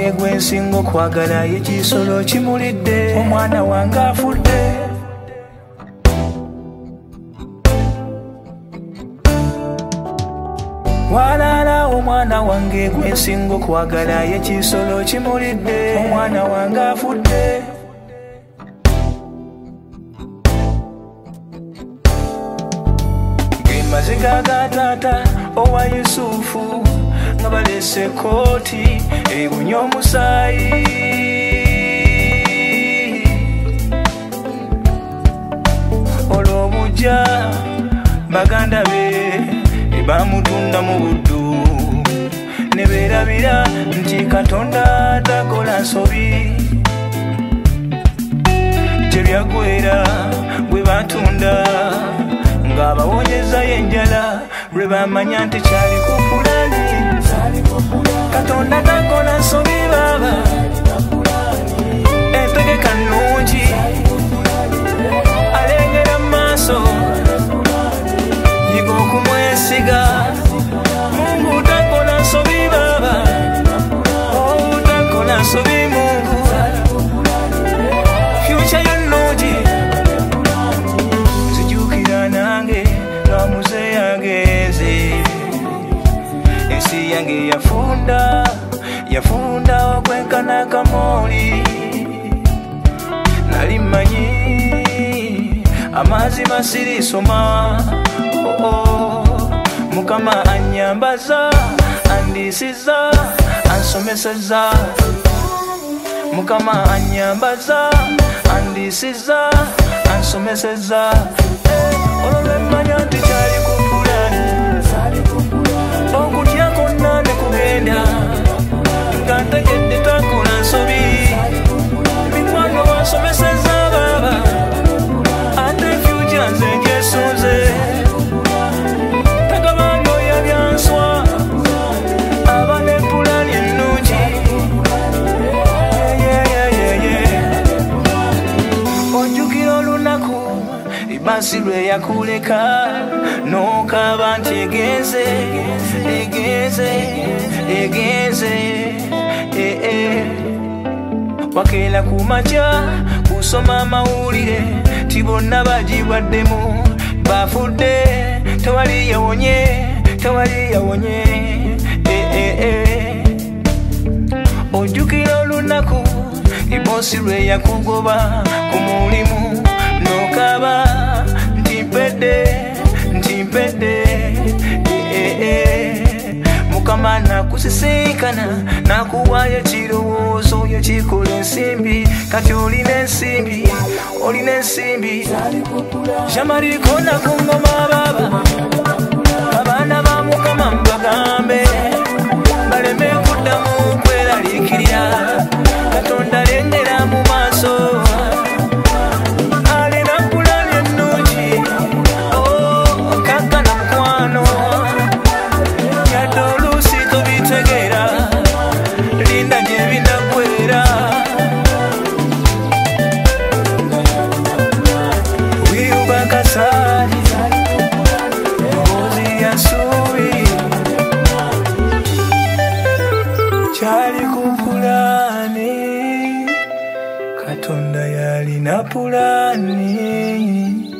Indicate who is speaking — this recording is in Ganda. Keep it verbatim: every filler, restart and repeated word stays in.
Speaker 1: wange gwe nsinga okwagala ekisolo kimulidde omwana wange afudde walala omwana wange gwe nsinga okwagala ekisolo kimulidde omwana wange afudde maziga ga taata owa Yusufu nga balese kooti ebunye omusaayi olw'obujja baganda be bamutunda mu buddu ne beerabira nti Katonda takola nsobi gye byagwera bwe batunda ng'abawonyeza y'enjala lwe bamanya nti kyali ku pulani Katonda takola nsobi baba entegeka nnungi alengera mu maaso yiga okumwesiga Mungu takola nsobi baba oh takola nsobi Mungu future yo nnungi nange ngamuze yageze ensi yange yafunda yafunda okwenkana kamoli nali manyi amazzi masirisoma oh, oh. Mukama anyambaza andisiza ansomeseza Mukama anyambaza andisiza ansomeseza olw'emmanya nti kyali ku pulani okutya konna ne kugenda nga ntegedde takola nsobi mikwano wansomeseza baba ate future nze gyesunze tagabanga oyabyanswa aba ne pulani ennungi ojjukira olunaku basi lwe yakuleka n'okaba nti egenze egenze egenze eh, eh. Wakeera ku makya kusoma amawulire ti bonna bagibwaddemu bafudde tewali yawonye tewali yawonye eh, eh, eh. Ojjukira olunaku ibosi lwe yakugoba ku mulimu n'okaba ntimpedde ntimpedde eh, eh, eh. Mukama nakusisinkana nakuwaayo ekirowoozo yo kikola ensimbi kati olina ensimbi olina ensimbi jamariko nakungoma baba abaana ba Mukama mbagambe baleme kuddamu kweraliikirira Katonda lengera mu maaso kyali ku pulani Katonda yalina pulani